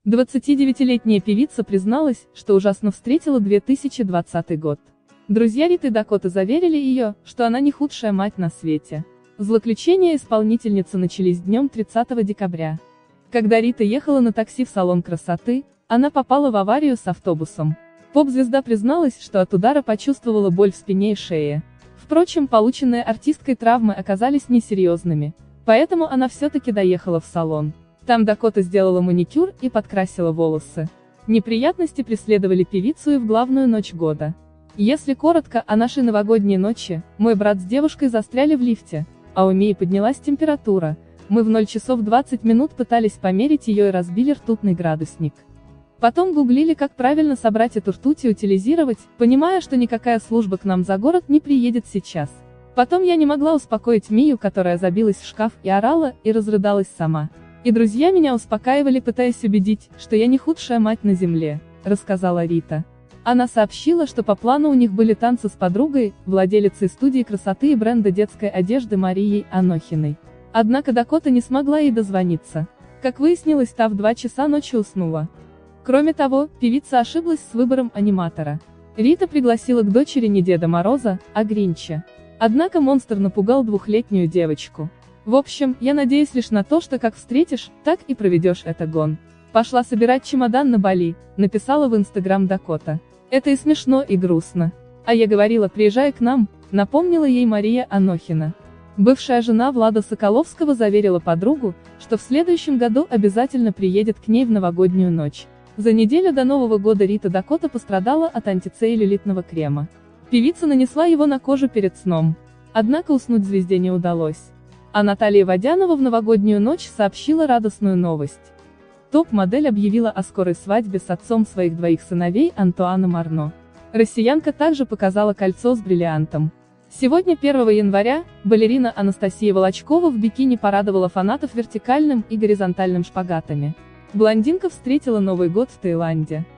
29-летняя певица призналась, что ужасно встретила 2020 год. Друзья Риты Дакота заверили ее, что она не худшая мать на свете. Злоключения исполнительницы начались днем 30 декабря. Когда Рита ехала на такси в салон красоты, она попала в аварию с автобусом. Поп-звезда призналась, что от удара почувствовала боль в спине и шее. Впрочем, полученные артисткой травмы оказались несерьезными, поэтому она все-таки доехала в салон. Там Дакота сделала маникюр и подкрасила волосы. Неприятности преследовали певицу и в главную ночь года. Если коротко о нашей новогодней ночи, мой брат с девушкой застряли в лифте, а у Мии поднялась температура, мы в 0 часов 20 минут пытались померить ее и разбили ртутный градусник. Потом гуглили, как правильно собрать эту ртуть и утилизировать, понимая, что никакая служба к нам за город не приедет сейчас. Потом я не могла успокоить Мию, которая забилась в шкаф и орала, и разрыдалась сама. И друзья меня успокаивали, пытаясь убедить, что я не худшая мать на земле, рассказала Рита. Она сообщила, что по плану у них были танцы с подругой, владелицей студии красоты и бренда детской одежды Марией Анохиной. Однако Дакота не смогла ей дозвониться. Как выяснилось, та в 2 часа ночи уснула. Кроме того, певица ошиблась с выбором аниматора. Рита пригласила к дочери не Деда Мороза, а Гринча. Однако монстр напугал 2-летнюю девочку. В общем, я надеюсь лишь на то, что как встретишь, так и проведешь это гон. Пошла собирать чемодан на Бали, написала в Инстаграм Дакота. Это и смешно, и грустно. А я говорила, приезжай к нам, напомнила ей Мария Анохина. Бывшая жена Влада Соколовского заверила подругу, что в следующем году обязательно приедет к ней в новогоднюю ночь. За неделю до Нового года Рита Дакота пострадала от антицеллюлитного крема. Певица нанесла его на кожу перед сном. Однако уснуть звезде не удалось. А Наталья Водянова в новогоднюю ночь сообщила радостную новость. Топ-модель объявила о скорой свадьбе с отцом своих 2 сыновей Антуаном Арно. Россиянка также показала кольцо с бриллиантом. Сегодня, 1 января, балерина Анастасия Волочкова в бикини порадовала фанатов вертикальным и горизонтальным шпагатами. Блондинка встретила Новый год в Таиланде.